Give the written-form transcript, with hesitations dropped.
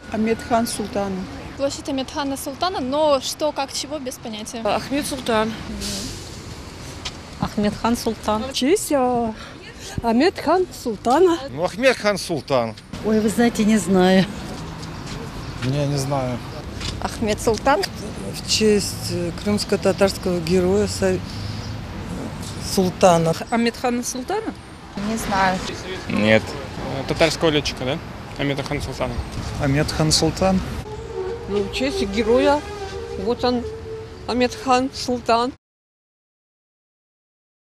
Амедхан Султана. Площадь Амедхана Султана, но что, как, чего, без понятия. Ахмед Султан. Ахмедхан Султан. В честь Амедхан Султана. Ну, Ахмед хан Султан. Ой, вы знаете, не знаю. Не знаю. Ахмед Султан. В честь крымско-татарского героя Султана. Амедхан Султана? Не знаю. Нет. Татарского летчика, да? Амеда хан Султана. Ахмед хан Султан. Ну, в честь героя. Вот он, Амедхан Султан.